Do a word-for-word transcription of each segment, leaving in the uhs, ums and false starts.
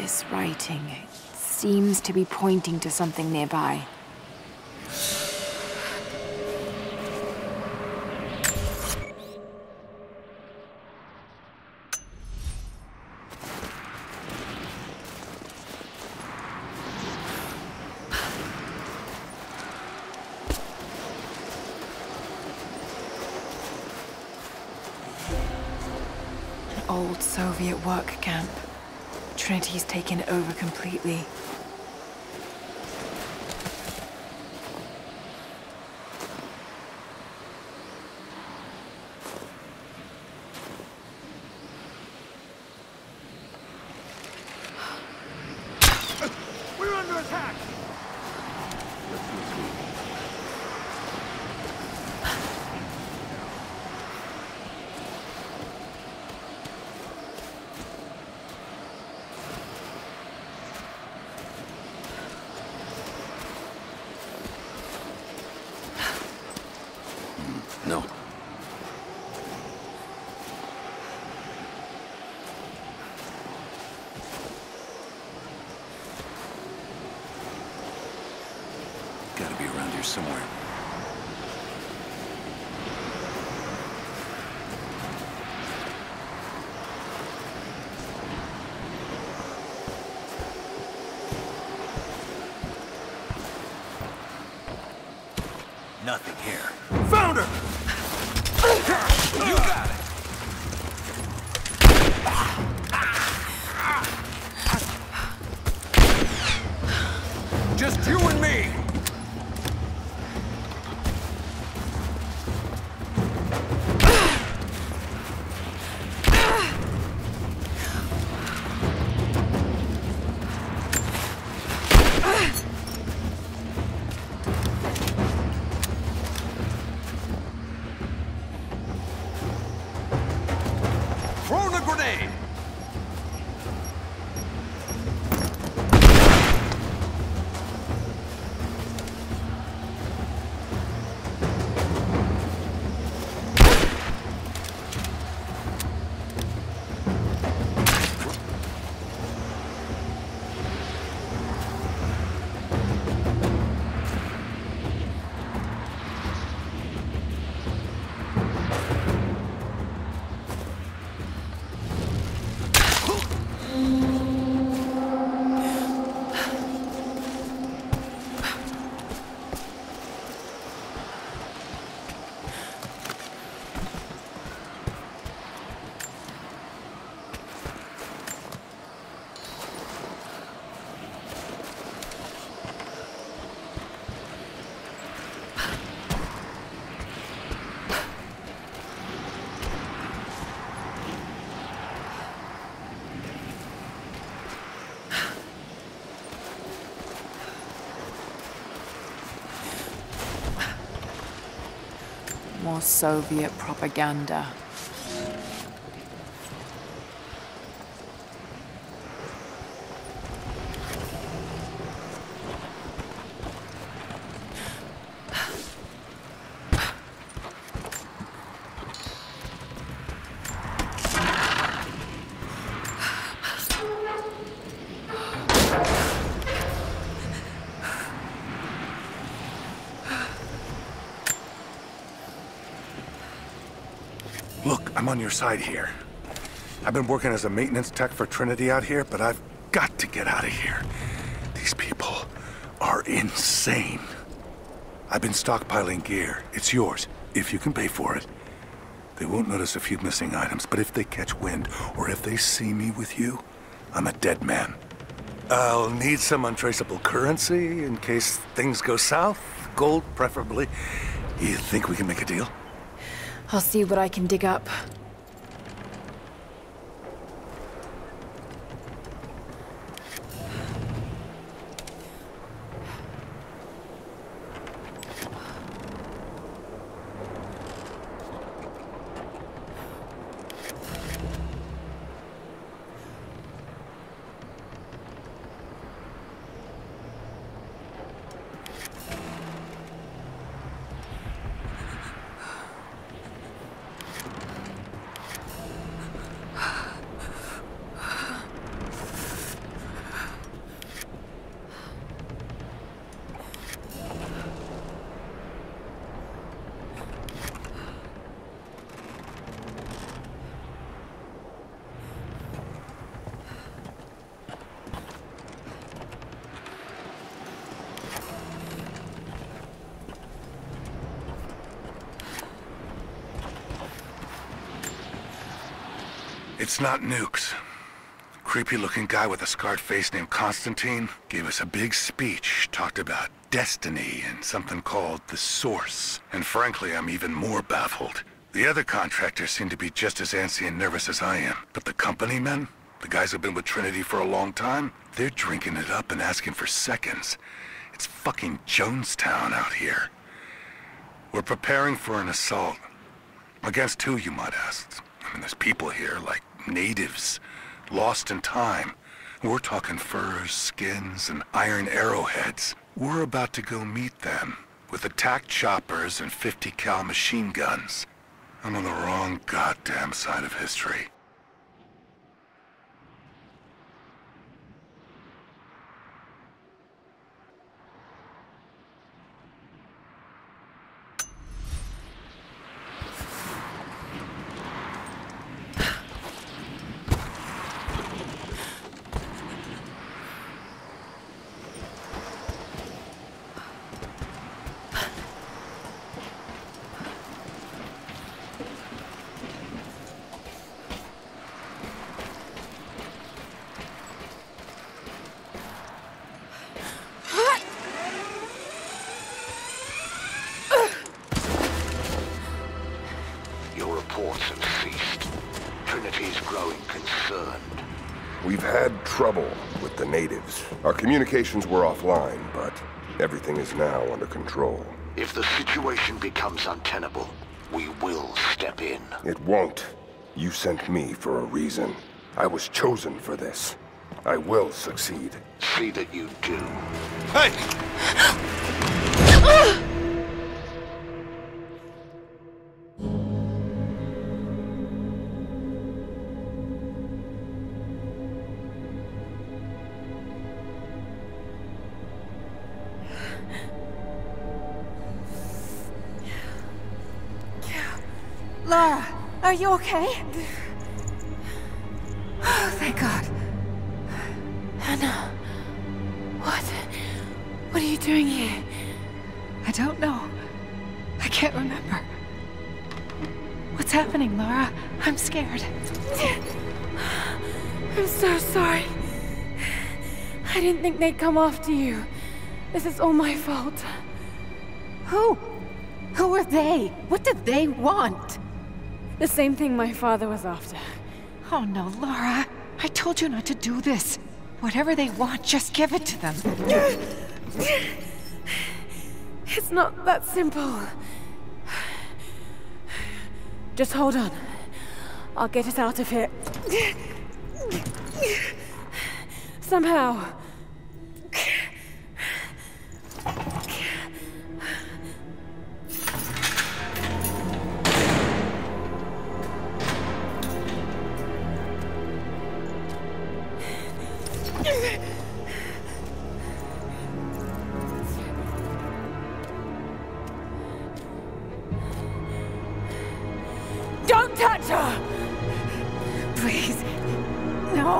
This writing seems to be pointing to something nearby. Old Soviet work camp. Trinity's taken it over completely. We're under attack! No. Gotta be around here somewhere. Nothing here. Found her! You got it! Just you and me! Throw the grenade! More Soviet propaganda. Look, I'm on your side here. I've been working as a maintenance tech for Trinity out here, but I've got to get out of here. These people are insane. I've been stockpiling gear. It's yours, if you can pay for it. They won't notice a few missing items, but if they catch wind, or if they see me with you, I'm a dead man. I'll need some untraceable currency in case things go south. Gold, preferably. You think we can make a deal? I'll see what I can dig up. It's not nukes. Creepy-looking guy with a scarred face named Constantine gave us a big speech, talked about destiny and something called the Source. And frankly, I'm even more baffled. The other contractors seem to be just as antsy and nervous as I am. But the company men, the guys who've been with Trinity for a long time, they're drinking it up and asking for seconds. It's fucking Jonestown out here. We're preparing for an assault. Against who, you might ask? I mean, there's people here, like natives, lost in time. We're talking furs, skins, and iron arrowheads. We're about to go meet them with attack choppers and fifty cal machine guns. I'm on the wrong goddamn side of history. Trouble with the natives. Our communications were offline, but everything is now under control. If the situation becomes untenable, we will step in. It won't. You sent me for a reason. I was chosen for this. I will succeed. See that you do. Hey! Lara, are you okay? Oh, thank God. Anna, what? What are you doing here? I don't know. I can't remember. What's happening, Lara? I'm scared. I'm so sorry. I didn't think they'd come after you. This is all my fault. Who? Who are they? What did they want? The same thing my father was after. Oh no, Lara. I told you not to do this. Whatever they want, just give it to them. It's not that simple. Just hold on. I'll get us out of here. Somehow. Don't touch her! Please. No.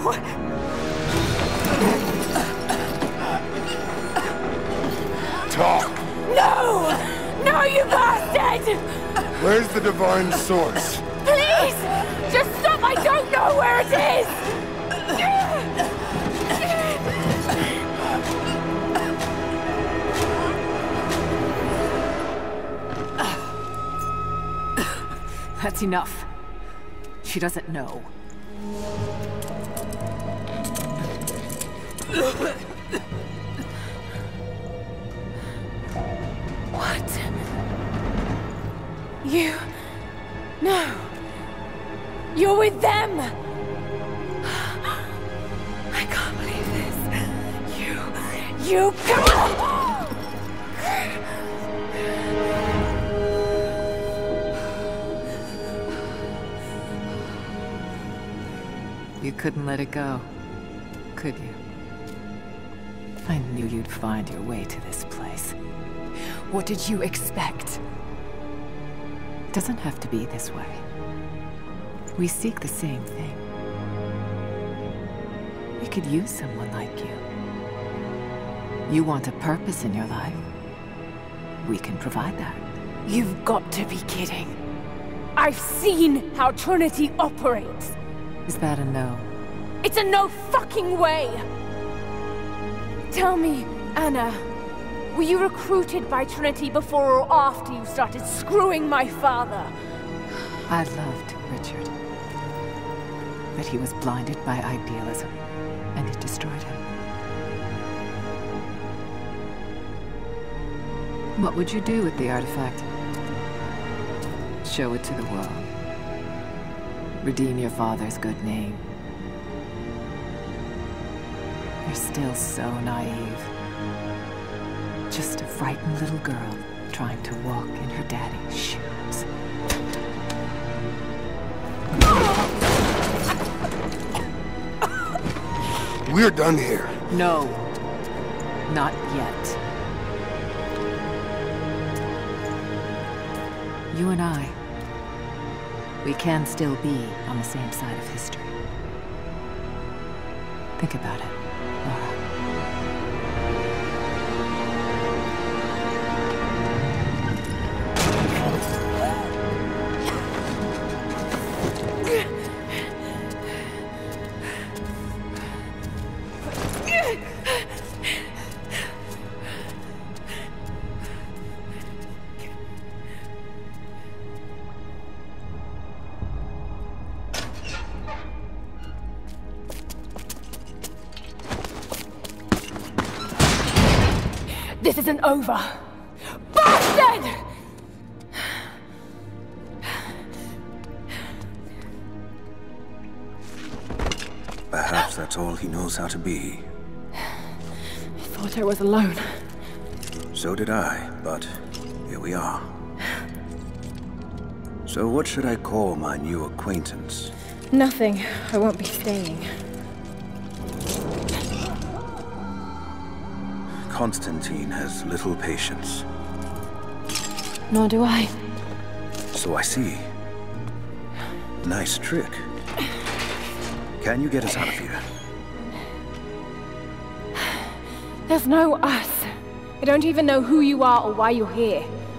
Talk! No! No, you bastard! Where's the divine source? Please! Just stop! I don't know where it is! That's enough. She doesn't know. What? You... No. You're with them! I can't believe this. You... You can't... You couldn't let it go, could you? I knew you'd find your way to this place. What did you expect? It doesn't have to be this way. We seek the same thing. We could use someone like you. You want a purpose in your life. We can provide that. You've got to be kidding. I've seen how Trinity operates. Is that a no? It's a no fucking way! Tell me, Anna, were you recruited by Trinity before or after you started screwing my father? I loved Richard. But he was blinded by idealism, and it destroyed him. What would you do with the artifact? Show it to the world. Redeem your father's good name. You're still so naive. Just a frightened little girl trying to walk in her daddy's shoes. We're done here. No. Not yet. You and I, we can still be on the same side of history. Think about it, Lara. This isn't over! Bastard! Perhaps that's all he knows how to be. I thought I was alone. So did I, but here we are. So what should I call my new acquaintance? Nothing. I won't be staying. Constantine has little patience. Nor do I. So I see. Nice trick. Can you get us out of here? There's no us. I don't even know who you are or why you're here.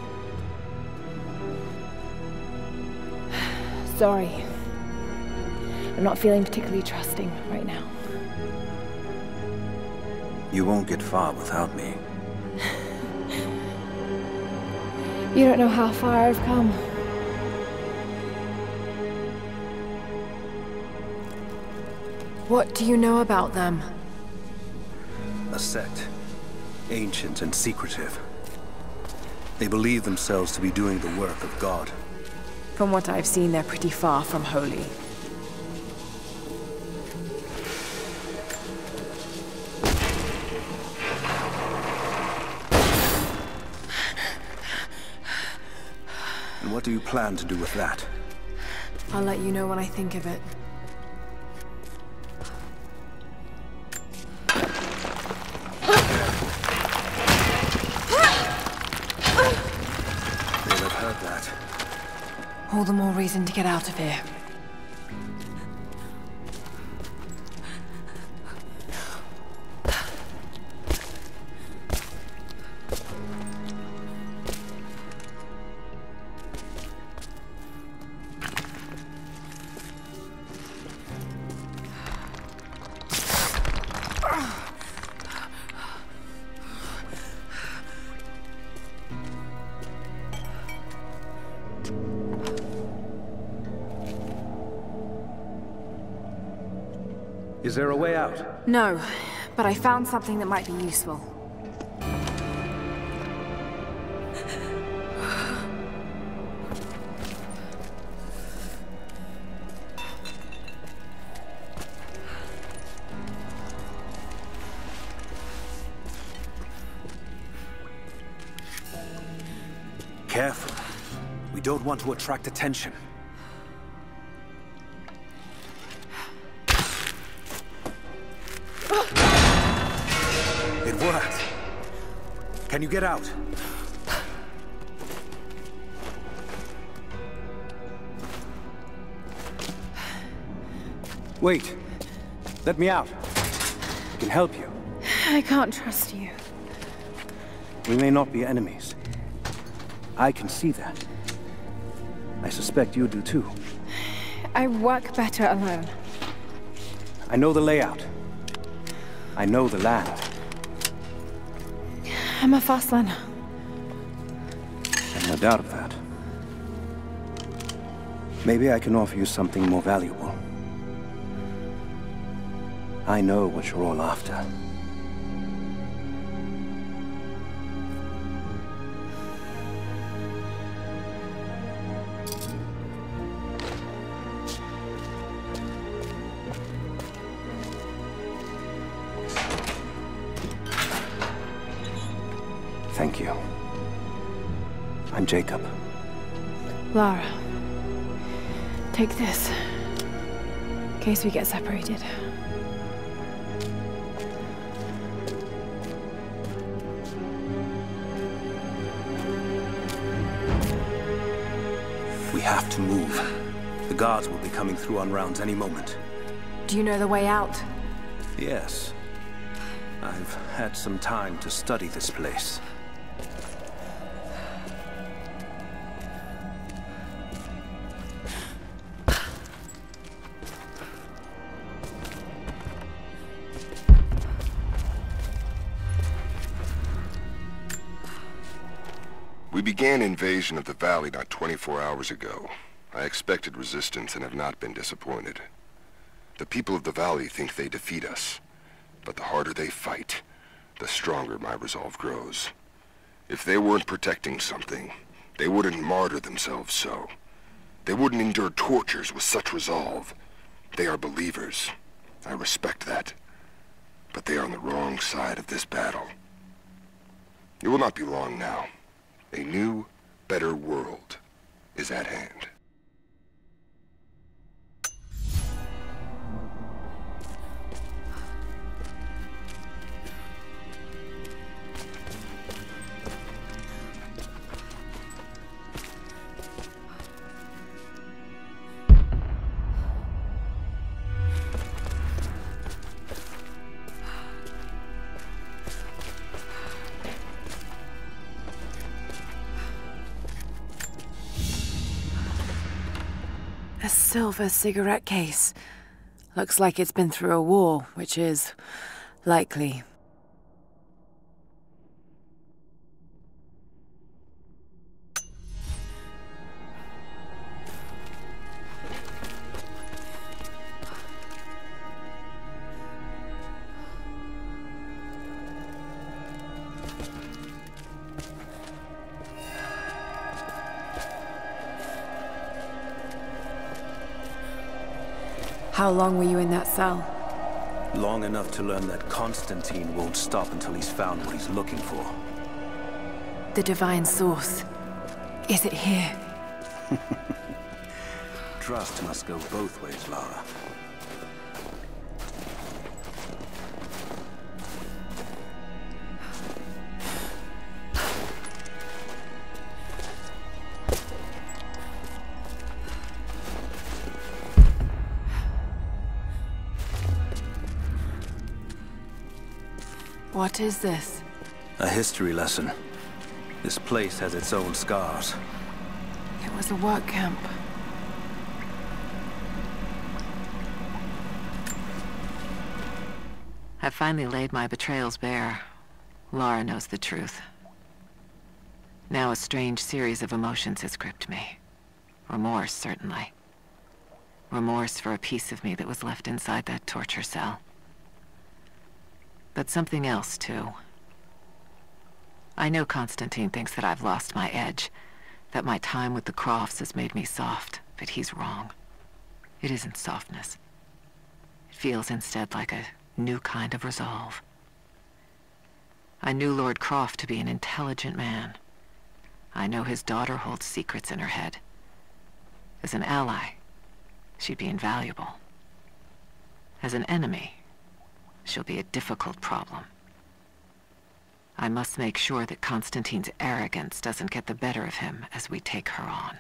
Sorry. I'm not feeling particularly trusting right now. You won't get far without me. You don't know how far I've come. What do you know about them? A sect. Ancient and secretive. They believe themselves to be doing the work of God. From what I've seen, they're pretty far from holy. And what do you plan to do with that? I'll let you know when I think of it. They'll have heard that. All the more reason to get out of here. Is there a way out? No, but I found something that might be useful. Careful. We don't want to attract attention. It worked. Can you get out? Wait. Let me out. I can help you. I can't trust you. We may not be enemies. I can see that. I suspect you do too. I work better alone. I know the layout. I know the land. I'm a fast learner. I've no doubt of that. Maybe I can offer you something more valuable. I know what you're all after. Thank you. I'm Jacob. Lara. Take this. In case we get separated. We have to move. The guards will be coming through on rounds any moment. Do you know the way out? Yes. I've had some time to study this place. We began invasion of the valley not twenty-four hours ago. I expected resistance and have not been disappointed. The people of the valley think they defeat us, but the harder they fight, the stronger my resolve grows. If they weren't protecting something, they wouldn't martyr themselves so. They wouldn't endure tortures with such resolve. They are believers. I respect that. But they are on the wrong side of this battle. It will not be long now. A new, better world is at hand. A silver cigarette case. Looks like it's been through a war, which is likely. How long were you in that cell? Long enough to learn that Constantine won't stop until he's found what he's looking for. The divine source. Is it here? Trust must go both ways, Lara. What is this? A history lesson. This place has its own scars. It was a work camp. I've finally laid my betrayals bare. Lara knows the truth. Now a strange series of emotions has gripped me. Remorse, certainly. Remorse for a piece of me that was left inside that torture cell. But something else, too. I know Constantine thinks that I've lost my edge, that my time with the Crofts has made me soft, but he's wrong. It isn't softness. It feels instead like a new kind of resolve. I knew Lord Croft to be an intelligent man. I know his daughter holds secrets in her head. As an ally, she'd be invaluable. As an enemy, she'll be a difficult problem. I must make sure that Constantine's arrogance doesn't get the better of him as we take her on.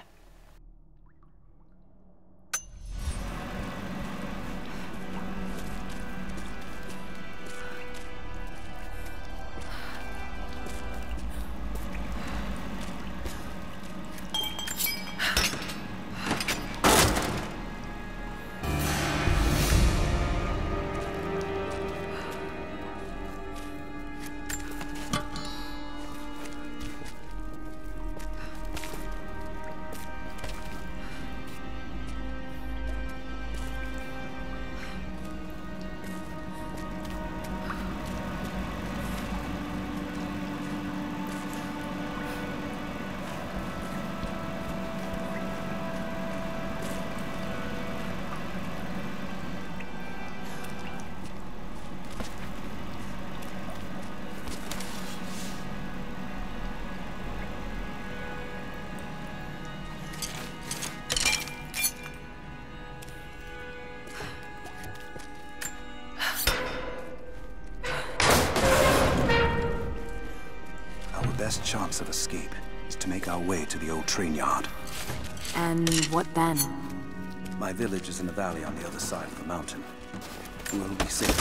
best chance of escape is to make our way to the old train yard. And what then? My village is in the valley on the other side of the mountain. We'll be safe.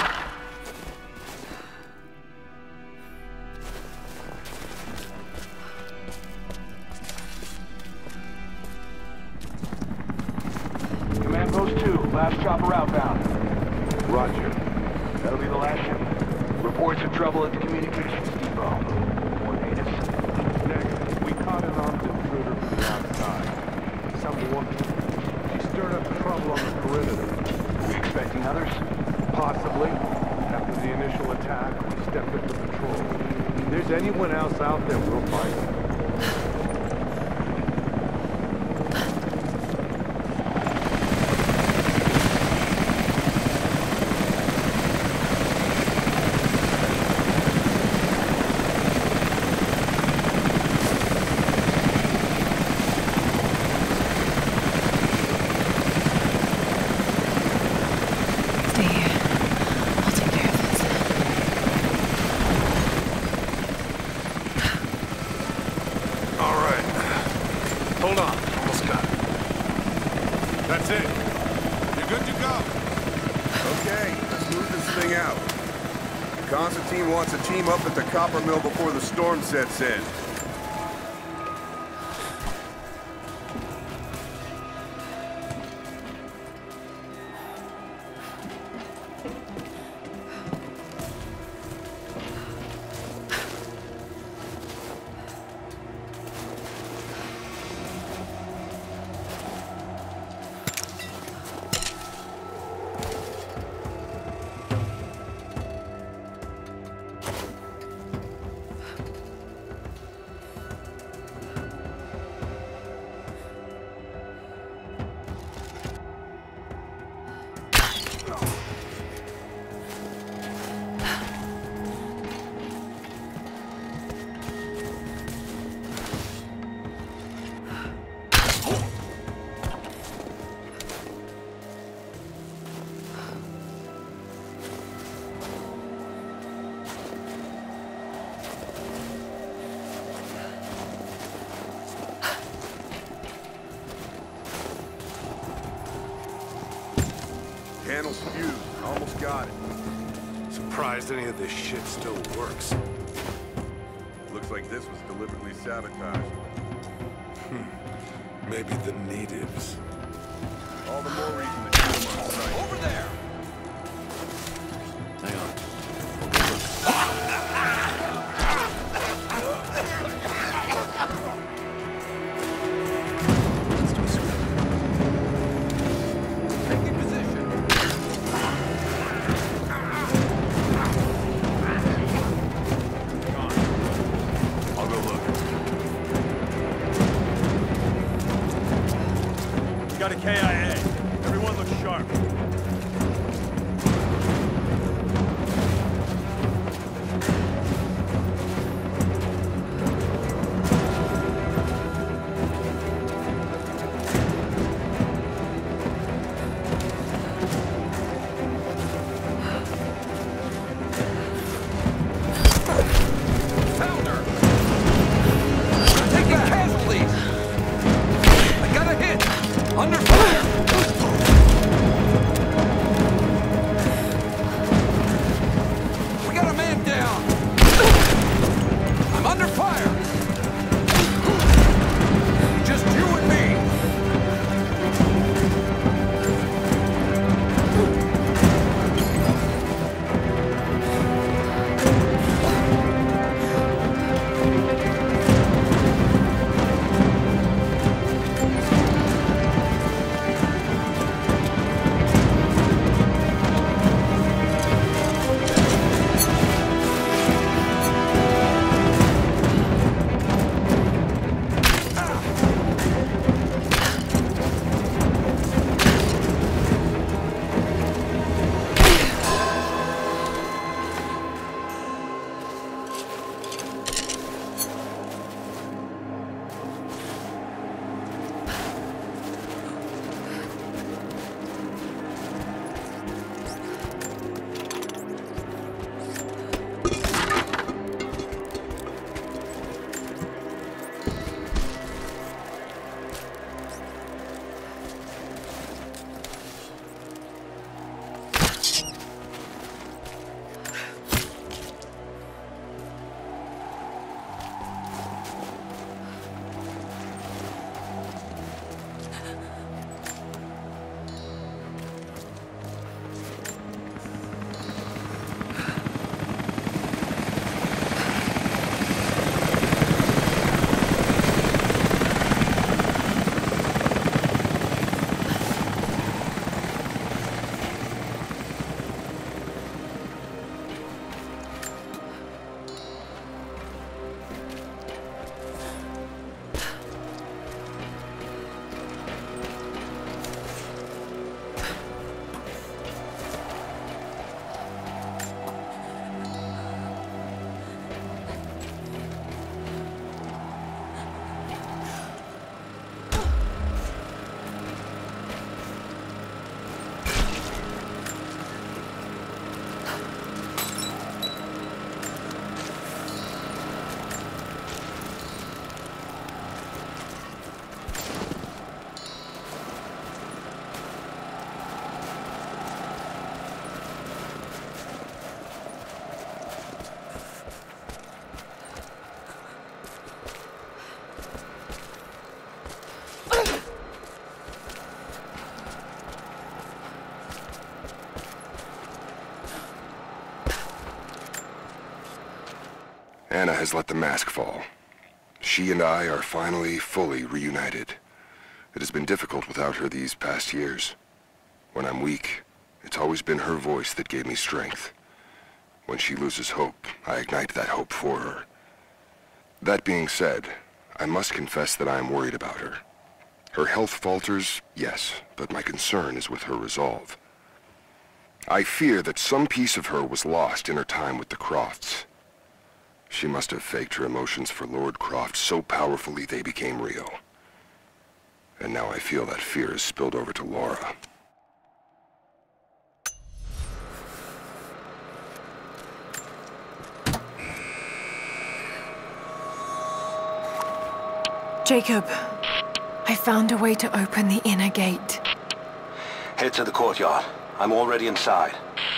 Command Post two, last chopper outbound. Roger. That'll be the last ship. Reports of trouble at the communications depot. More natives? Negative. We caught an armed intruder from the outside. Some woman. She stirred up trouble on the perimeter. Are we expecting others? Possibly. After the initial attack, we stepped up to patrol. If there's anyone else out there, we'll find them. Wants a team up at the copper mill before the storm sets in. Panel's fused. Almost got it. Surprised any of this shit still works. Looks like this was deliberately sabotaged. Hmm. Maybe the natives. All the more reason to keep them on site. Over there! Hang on. Let's do a script. Taking position. I'll go look. Got a K I A. Everyone looks sharp. Founder! Taking casualties! I got a hit! Under fire! Anna has let the mask fall. She and I are finally fully reunited. It has been difficult without her these past years. When I'm weak, it's always been her voice that gave me strength. When she loses hope, I ignite that hope for her. That being said, I must confess that I am worried about her. Her health falters, yes, but my concern is with her resolve. I fear that some piece of her was lost in her time with the Crofts. She must have faked her emotions for Lord Croft so powerfully they became real. And now I feel that fear has spilled over to Lara. Jacob, I found a way to open the inner gate. Head to the courtyard. I'm already inside.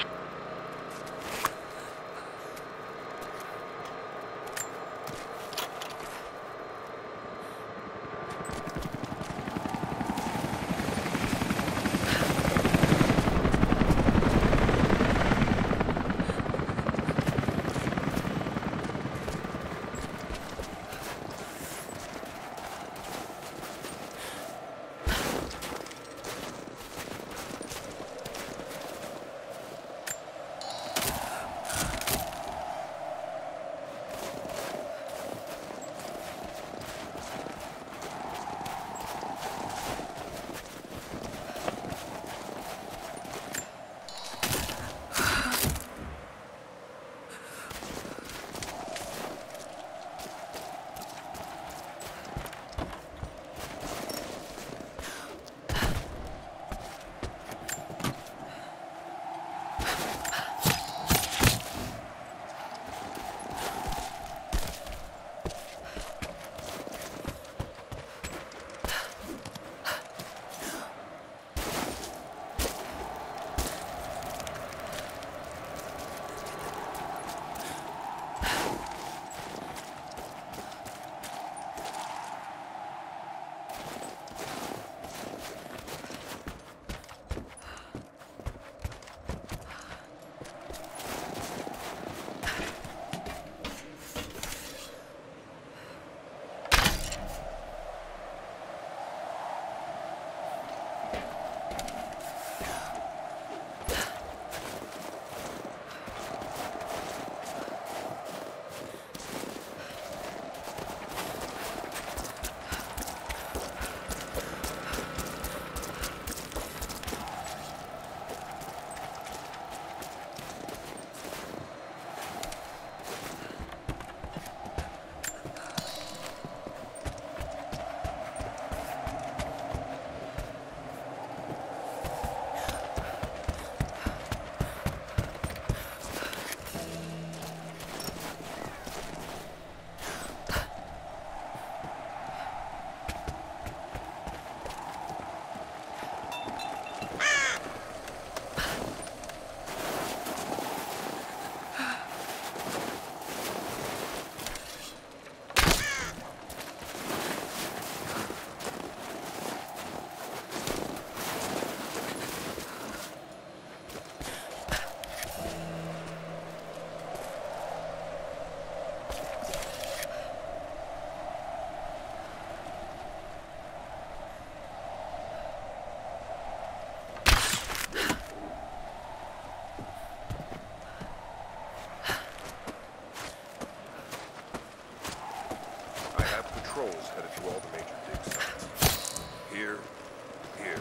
Patrols headed to all the major dig sites. Here, here,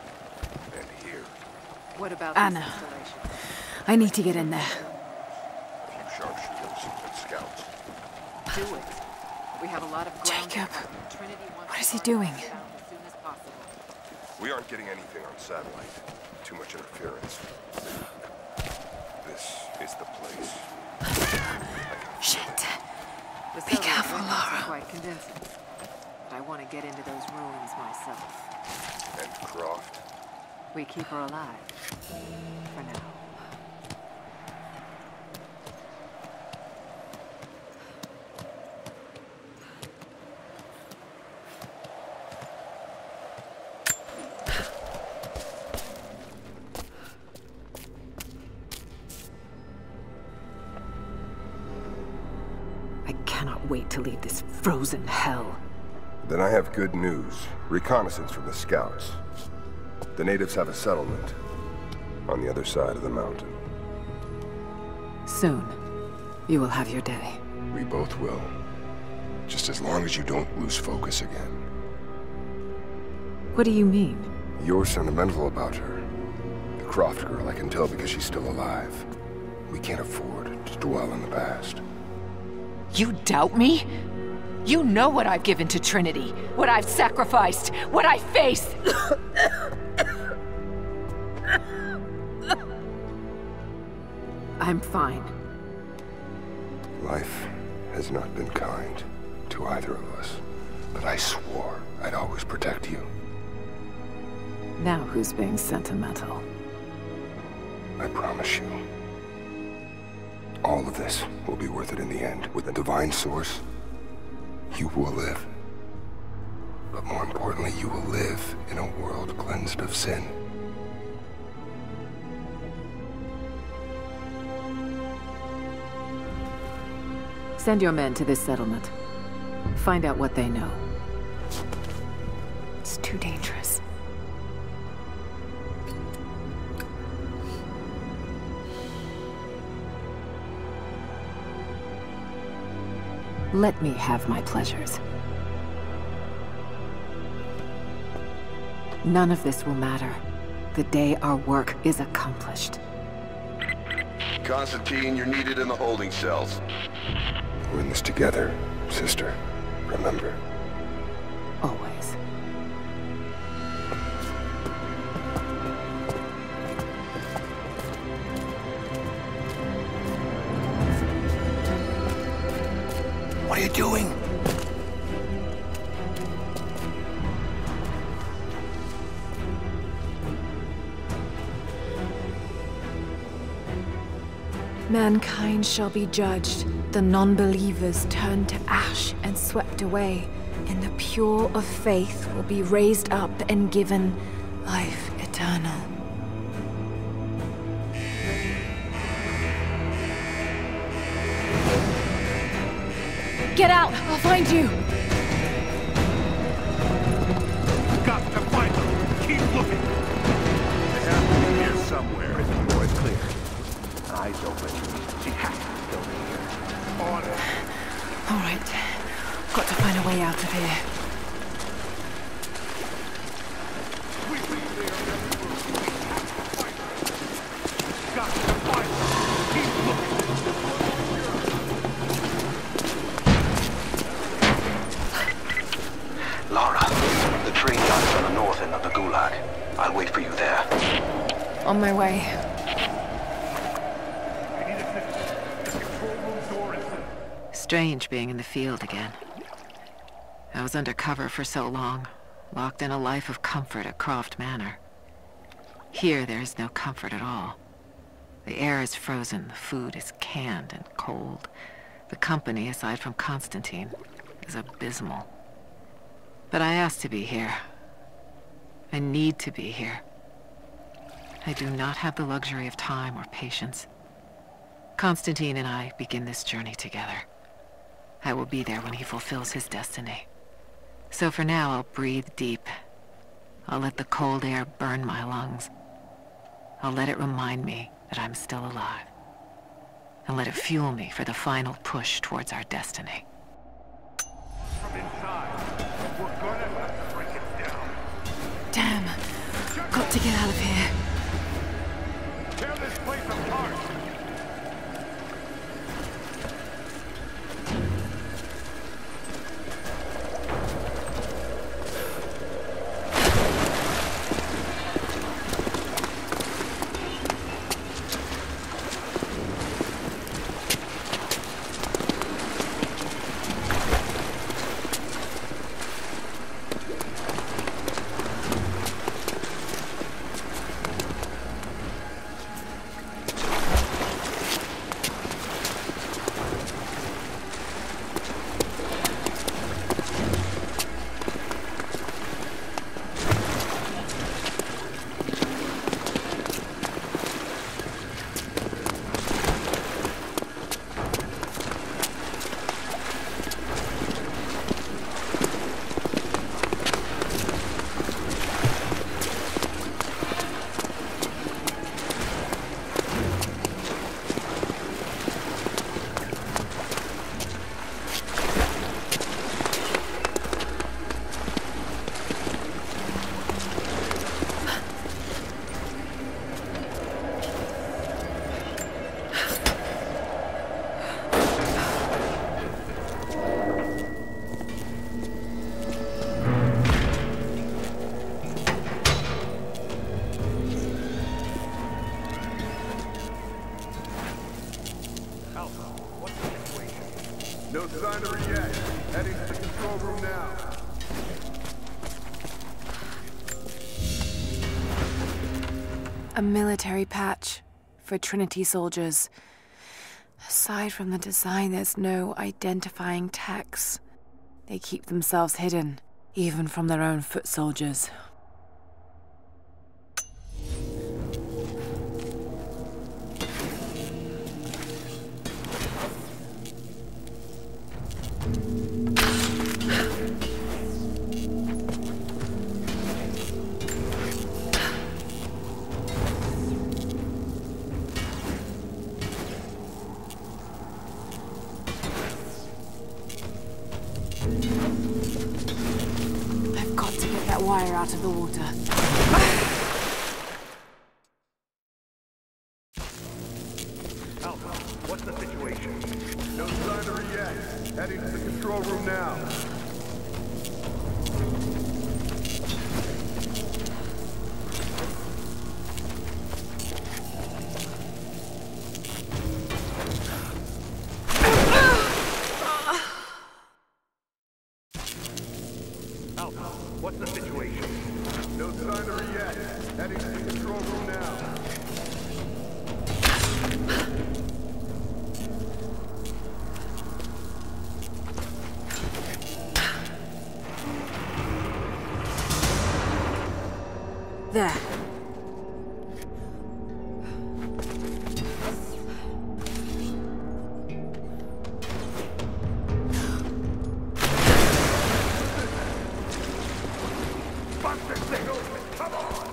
and here. What about Anna, this installation? I need to get in there. A few sharpshooters and scouts. Do it. We have a lot of ground. Jacob, Trinity wants what is he to doing? find us out as soon as possible. We aren't getting anything on satellite. Too much interference. This is the place. Shit. The Be Soviet careful, weapons are Lara. quite convincing. But I want to get into those ruins myself. And Croft. We keep her alive. For now. I cannot wait to leave this frozen hell. Then I have good news. Reconnaissance from the scouts. The natives have a settlement on the other side of the mountain. Soon, you will have your day. We both will. Just as long as you don't lose focus again. What do you mean? You're sentimental about her. The Croft girl, I can tell because she's still alive. We can't afford to dwell in the past. You doubt me? You know what I've given to Trinity, what I've sacrificed, what I face! I'm fine. Life has not been kind to either of us, but I swore I'd always protect you. Now who's being sentimental? I promise you. All of this will be worth it in the end. With a divine source, you will live. But more importantly, you will live in a world cleansed of sin. Send your men to this settlement. Find out what they know. It's too dangerous. Let me have my pleasures. None of this will matter the day our work is accomplished. Constantine, you're needed in the holding cells. We're in this together, sister. Remember. Always. What are you doing? Mankind shall be judged, the non-believers turned to ash and swept away, and the pure of faith will be raised up and given life eternal. Get out! I'll find you! Got to find them! Keep looking! They have to be here somewhere. Prison door is clear. Eyes open. She has to be still here. On it. All right. Got to find a way out of here. We leave there and we got to find them! Keep looking! Lara, the train lies on the north end of the Gulag. I'll wait for you there. On my way. Strange being in the field again. I was undercover for so long, locked in a life of comfort at Croft Manor. Here there is no comfort at all. The air is frozen, the food is canned and cold. The company, aside from Constantine, is abysmal. But I asked to be here. I need to be here. I do not have the luxury of time or patience. Constantine and I begin this journey together. I will be there when he fulfills his destiny. So for now, I'll breathe deep. I'll let the cold air burn my lungs. I'll let it remind me that I'm still alive. And let it fuel me for the final push towards our destiny. From inside, we're gonna have to break it down. Damn. Got to get out of here. Tear this place apart! sign of her yet. Heading to the control room now. A military patch for Trinity soldiers. Aside from the design, there's no identifying text. They keep themselves hidden, even from their own foot soldiers. I've got to get that wire out of the water. Alpha, what's the situation? No sign of her yet. Heading to the control room now. Alpha, what's the situation? No sign of her yet. Heading to the control room now. There. Bust this thing open! Come on!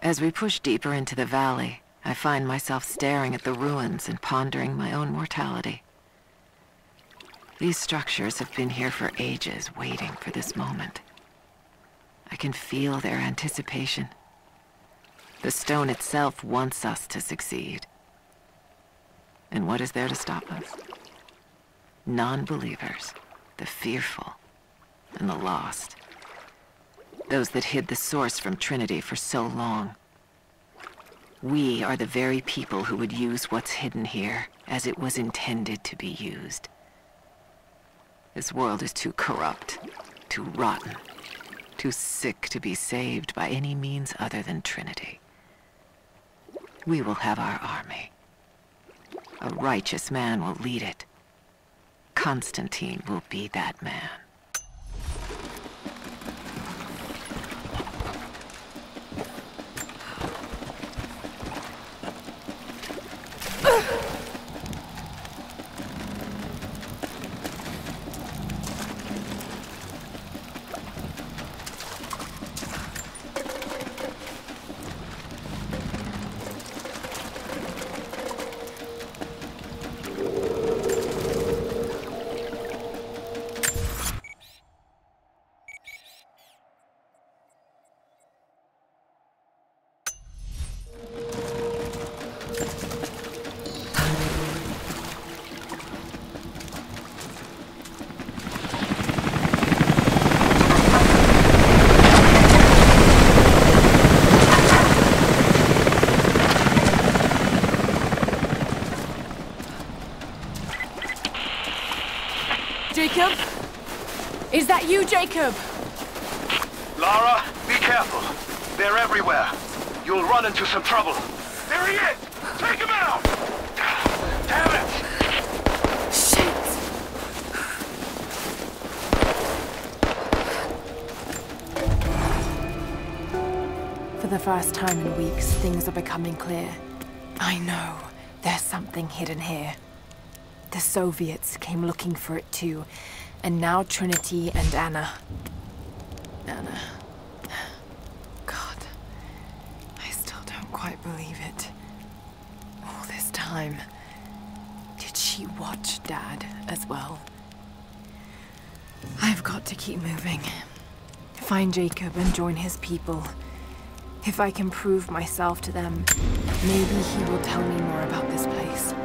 As we push deeper into the valley, I find myself staring at the ruins and pondering my own mortality. These structures have been here for ages, waiting for this moment. I can feel their anticipation. The stone itself wants us to succeed. And what is there to stop us? Non-believers, the fearful, and the lost. Those that hid the source from Trinity for so long. We are the very people who would use what's hidden here as it was intended to be used. This world is too corrupt, too rotten, too sick to be saved by any means other than Trinity. We will have our army. A righteous man will lead it. Constantine will be that man. Jacob? Is that you, Jacob? Lara, be careful. They're everywhere. You'll run into some trouble. There he is! Take him out! Damn it! Shit! For the first time in weeks, things are becoming clear. I know there's something hidden here. The Soviets came looking for it too, and now Trinity and Anna. Anna. God, I still don't quite believe it. All this time, did she watch Dad as well? I've got to keep moving. Find Jacob and join his people. If I can prove myself to them, maybe he will tell me more about this place.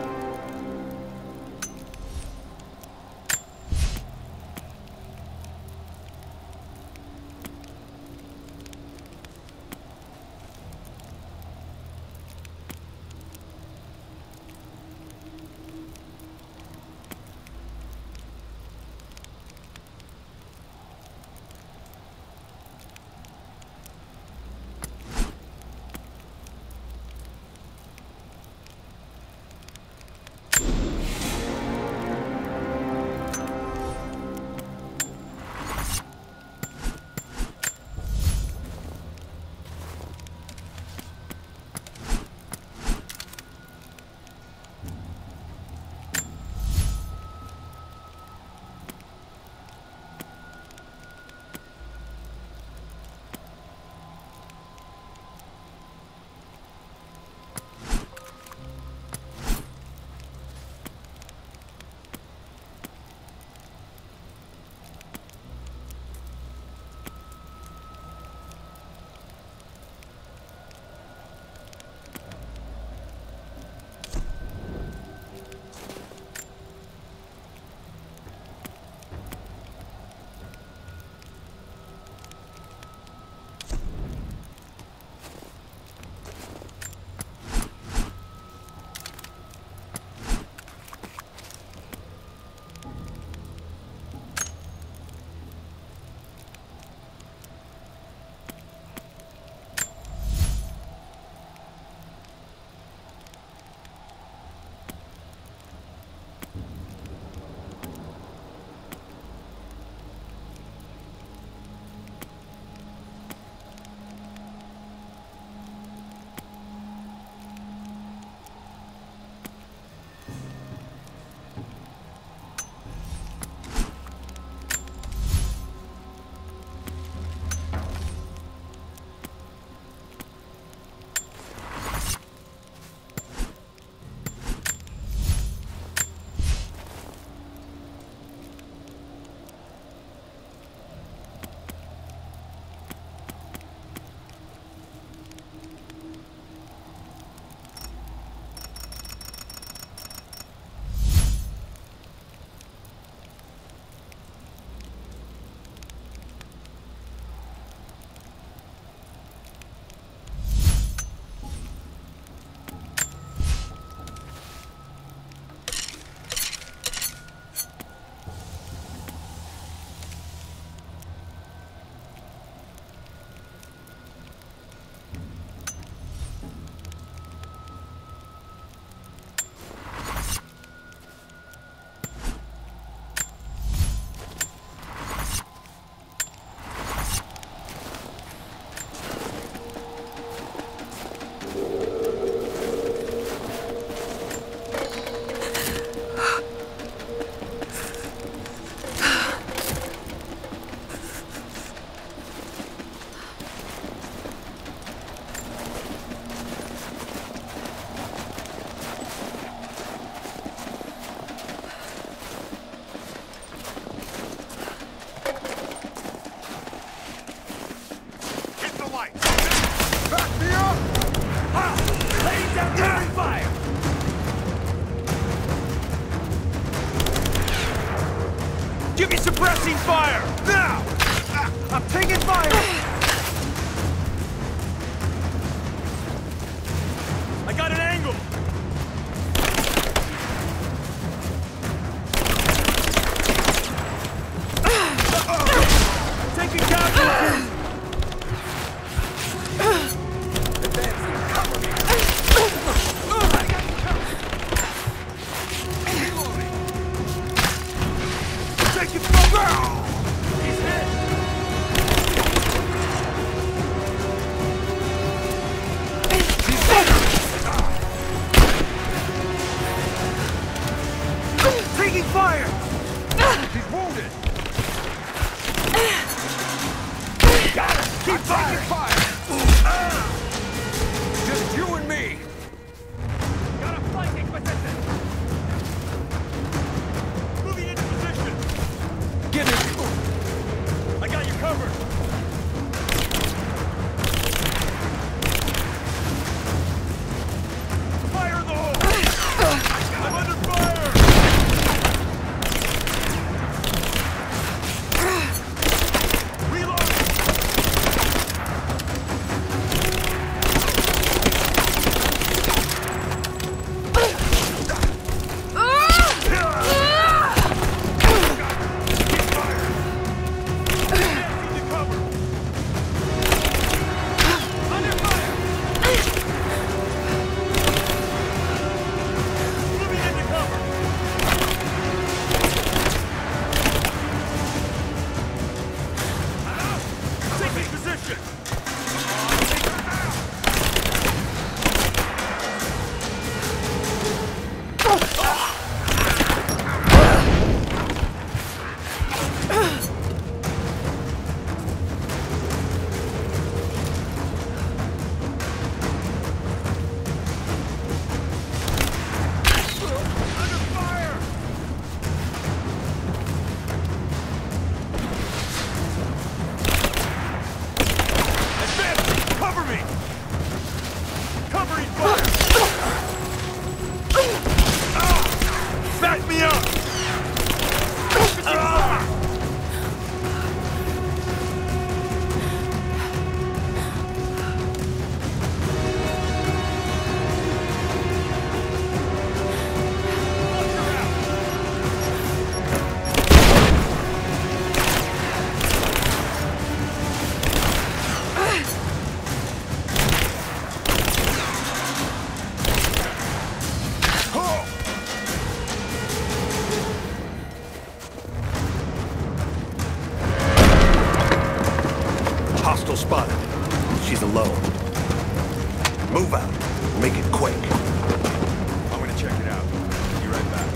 She's alone. Move out. Make it quick. I'm gonna check it out. Be right back.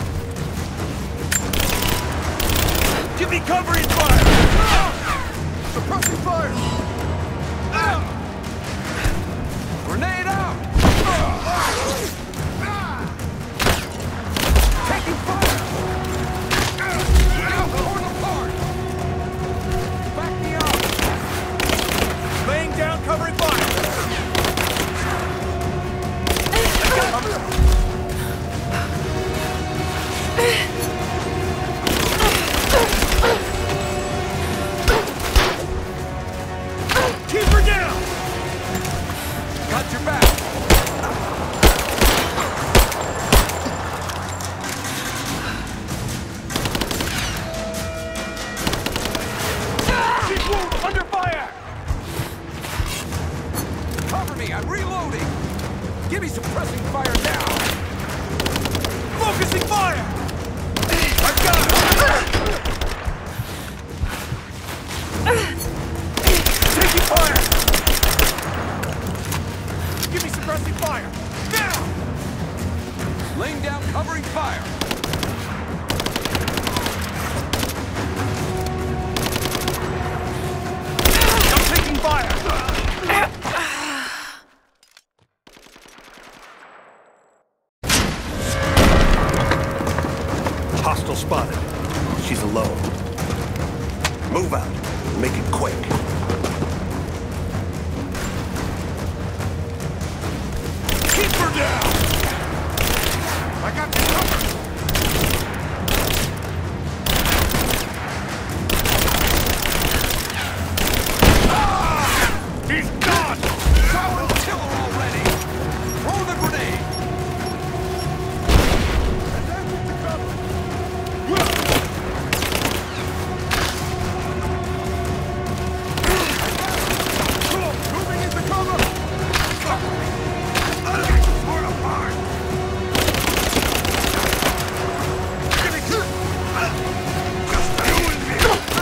Give me cover and fire! Suppressing fire! Grenade out! Taking fire! Torn apart! Back me up! Laying down, covering fire! Keep her down! Got your back! Keep wound under fire! Cover me, I'm reloading! Give me suppressing fire now! Focusing fire! I've got it! Taking fire! Give me suppressing fire! Now! Laying down covering fire! I'm taking fire! Hostile spotted. She's alone. Move out. Make it quick. Keep her down! I got you covered! Ah! He's gone! Someone will kill her already! Throw the grenade! And that's the cover! Moving into cover! Cover me! Torn apart! Give me two! Just you and me!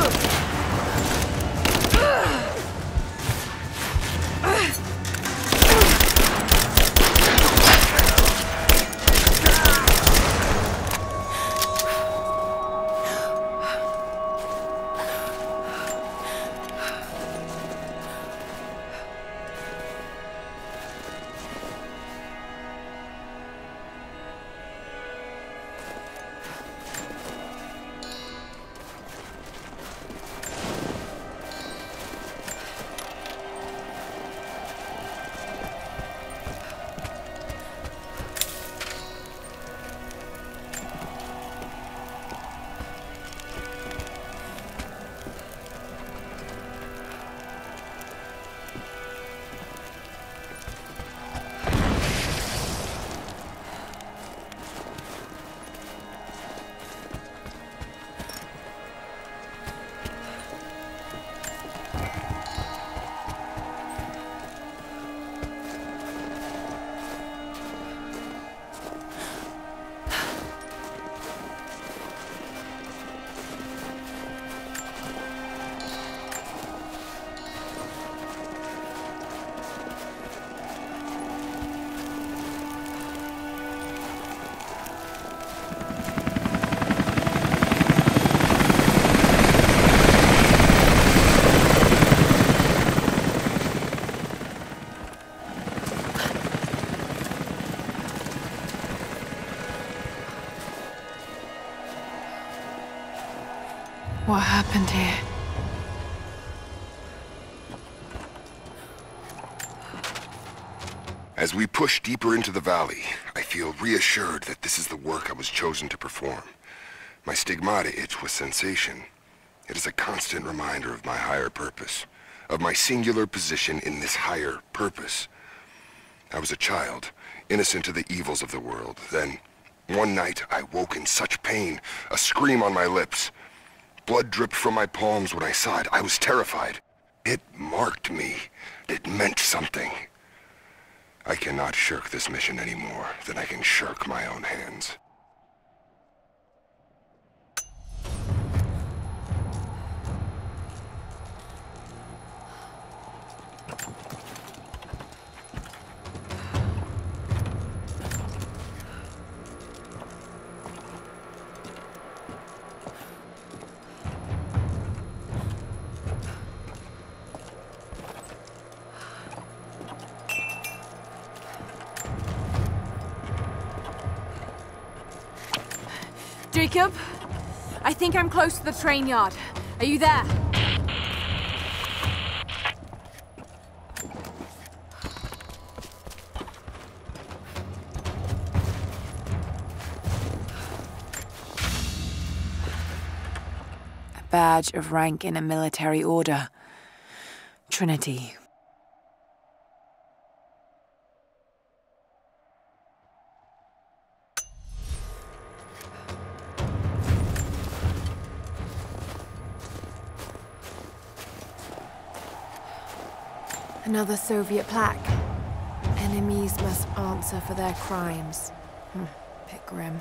What happened here? As we push deeper into the valley, I feel reassured that this is the work I was chosen to perform. My stigmata itch with sensation. It is a constant reminder of my higher purpose, of my singular position in this higher purpose. I was a child, innocent to the evils of the world. Then, one night, I woke in such pain, a scream on my lips. Blood dripped from my palms when I saw it. I was terrified. It marked me. It meant something. I cannot shirk this mission any more than I can shirk my own hands. Jacob, I think I'm close to the train yard. Are you there? A badge of rank in a military order. Trinity. Another Soviet plaque. Enemies must answer for their crimes. Hmm, bit grim.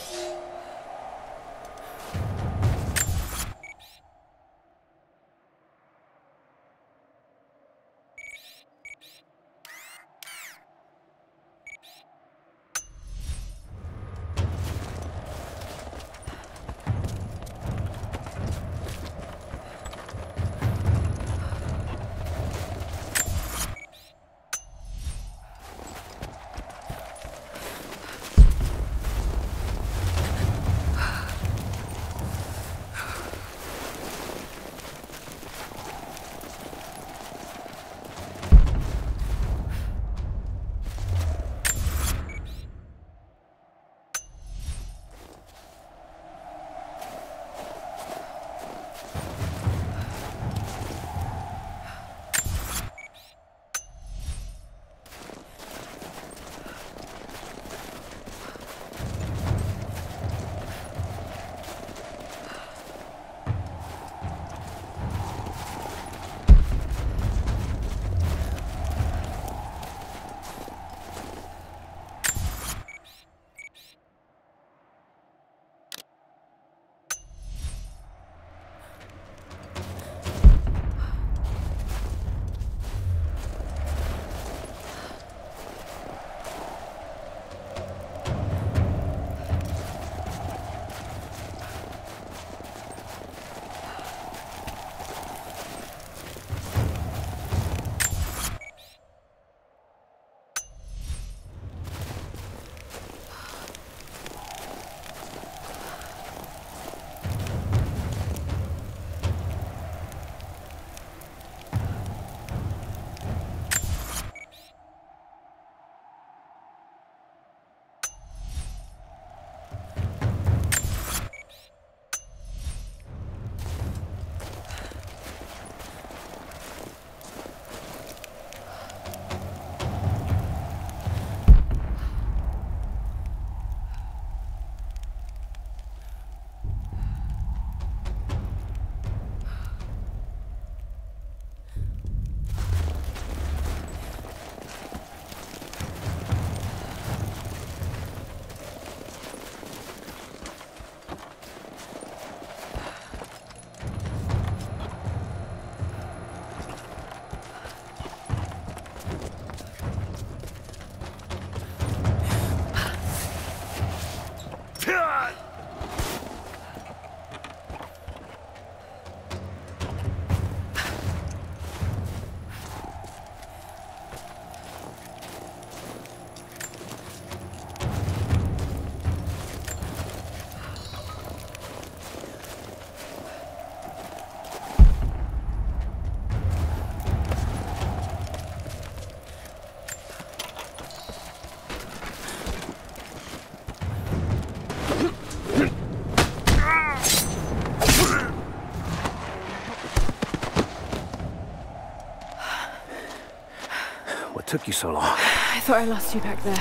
Took you so long? I thought I lost you back there.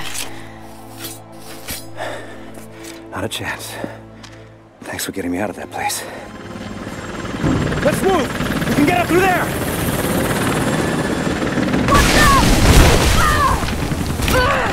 Not a chance. Thanks for getting me out of that place. Let's move! We can get up through there! Watch out! Ah!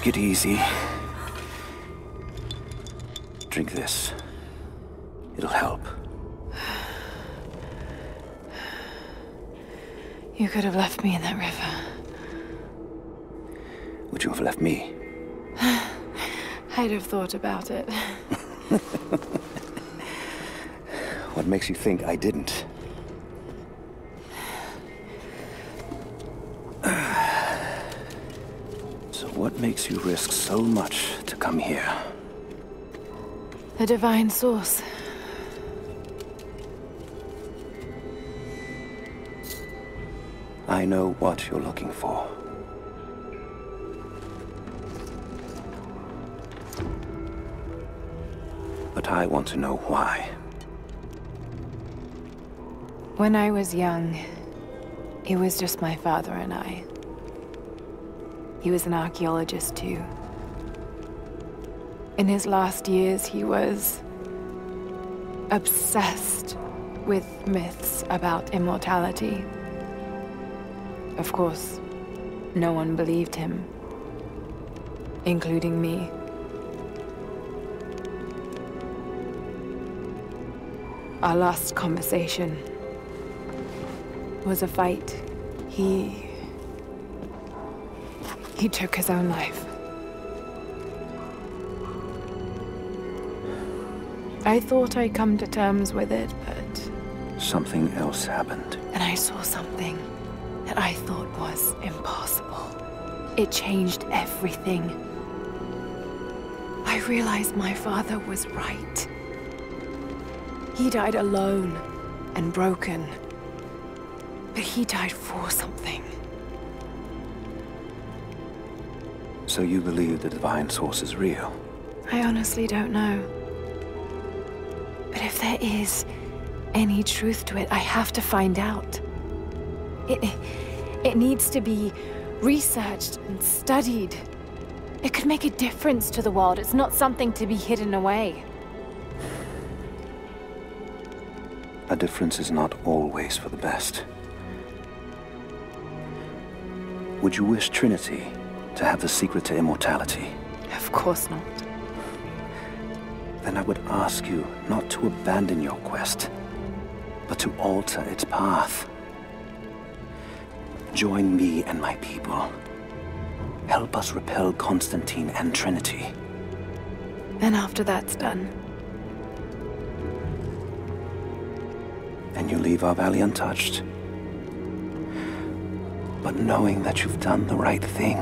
Take it easy. Drink this. It'll help. You could have left me in that river. Would you have left me? I'd have thought about it. What makes you think I didn't? So what makes you risk so much to come here? The divine source. I know what you're looking for. But I want to know why. When I was young, it was just my father and I. He was an archaeologist too. In his last years, he was obsessed with myths about immortality. Of course, no one believed him, including me. Our last conversation was a fight. He... he took his own life. I thought I'd come to terms with it, but... something else happened. And I saw something that I thought was impossible. It changed everything. I realized my father was right. He died alone and broken. But he died for something. So you believe the divine source is real? I honestly don't know. But if there is any truth to it, I have to find out. It, it needs to be researched and studied. It could make a difference to the world. It's not something to be hidden away. A difference is not always for the best. Would you wish Trinity to have the secret to immortality? Of course not. Then I would ask you not to abandon your quest, but to alter its path. Join me and my people. Help us repel Constantine and Trinity. And after that's done? And you leave our valley untouched. But knowing that you've done the right thing.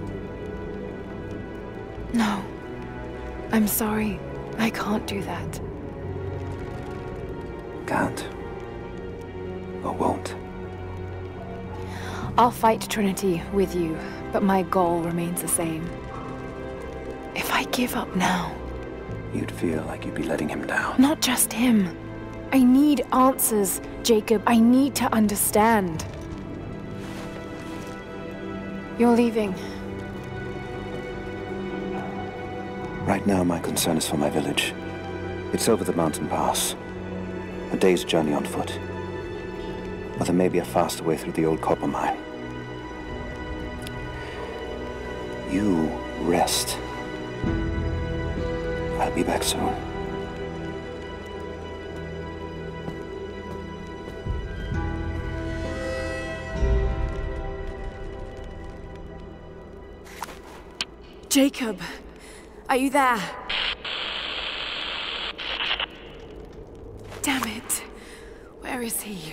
No. I'm sorry. I can't do that. Can't. Or won't. I'll fight Trinity with you, but my goal remains the same. If I give up now... You'd feel like you'd be letting him down. Not just him. I need answers, Jacob. I need to understand. You're leaving. Right now, my concern is for my village. It's over the mountain pass. A day's journey on foot. But there may be a faster way through the old copper mine. You rest. I'll be back soon. Jacob, are you there? Damn it. Where is he?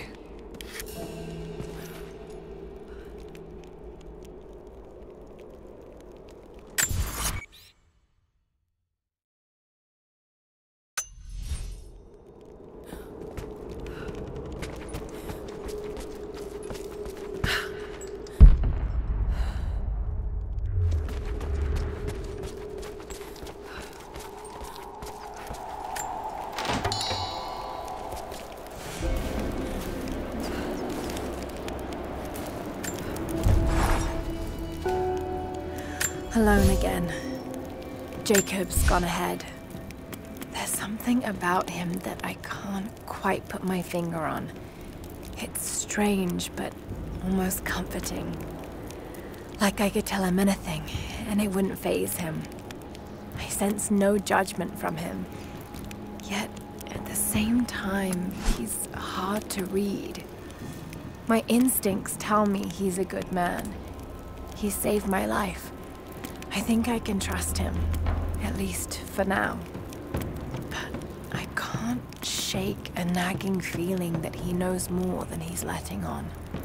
Alone again. Jacob's gone ahead. There's something about him that I can't quite put my finger on. It's strange, but almost comforting. Like I could tell him anything, and it wouldn't faze him. I sense no judgment from him. Yet, at the same time, he's hard to read. My instincts tell me he's a good man. He saved my life. I think I can trust him, at least for now. But I can't shake a nagging feeling that he knows more than he's letting on.